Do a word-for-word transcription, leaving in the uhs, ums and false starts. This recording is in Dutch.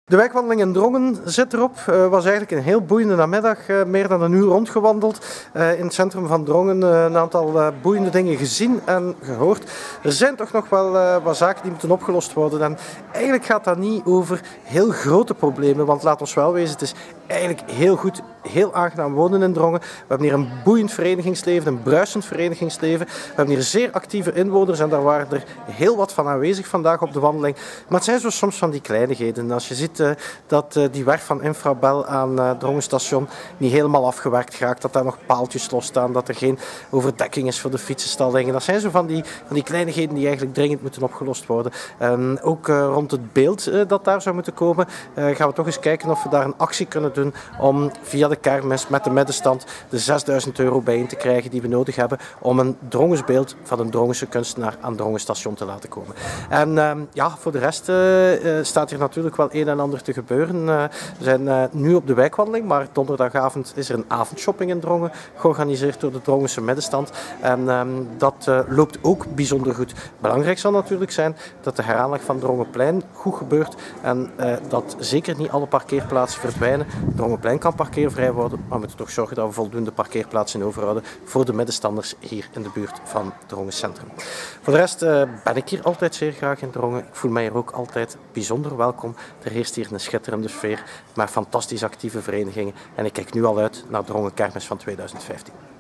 De wijkwandeling in Drongen zit erop. Het uh, was eigenlijk een heel boeiende namiddag. Uh, meer dan een uur rondgewandeld. Uh, in het centrum van Drongen uh, een aantal uh, boeiende dingen gezien en gehoord. Er zijn toch nog wel uh, wat zaken die moeten opgelost worden. En eigenlijk gaat dat niet over heel grote problemen. Want laat ons wel wezen, het is eigenlijk heel goed, heel aangenaam wonen in Drongen. We hebben hier een boeiend verenigingsleven, een bruisend verenigingsleven. We hebben hier zeer actieve inwoners en daar waren er heel wat van aanwezig vandaag op de wandeling. Maar het zijn zo soms van die kleinigheden. Als je ziet uh, dat uh, die werf van Infrabel aan uh, Drongen station niet helemaal afgewerkt raakt, dat daar nog paaltjes losstaan, dat er geen overdekking is voor de fietsenstallingen. Dat zijn zo van die, van die kleinigheden die eigenlijk dringend moeten opgelost worden. En ook uh, rond het beeld uh, dat daar zou moeten komen, uh, gaan we toch eens kijken of we daar een actie kunnen doen om via de kermis met de middenstand de zesduizend euro bijeen te krijgen die we nodig hebben om een Drongensbeeld van een Drongense kunstenaar aan Drongen station te laten komen. En uh, ja, voor de rest uh, staat hier natuurlijk wel een en ander te gebeuren. Uh, we zijn uh, nu op de wijkwandeling, maar donderdagavond is er een avondshopping in Drongen, georganiseerd door de Drongense middenstand. En uh, dat uh, loopt ook bijzonder goed. Belangrijk zal natuurlijk zijn dat de heraanleg van Drongenplein goed gebeurt en uh, dat zeker niet alle parkeerplaatsen verdwijnen. Drongenplein kan parkeervrij worden, maar we moeten toch zorgen dat we voldoende parkeerplaatsen overhouden voor de middenstanders hier in de buurt van Drongen Centrum. Voor de rest uh, ben ik hier altijd zeer graag in Drongen. Ik voel mij hier ook altijd bijzonder welkom. Er heerst hier een schitterende sfeer met fantastisch actieve verenigingen en ik kijk nu al uit naar Drongen Kermis van tweeduizend vijftien.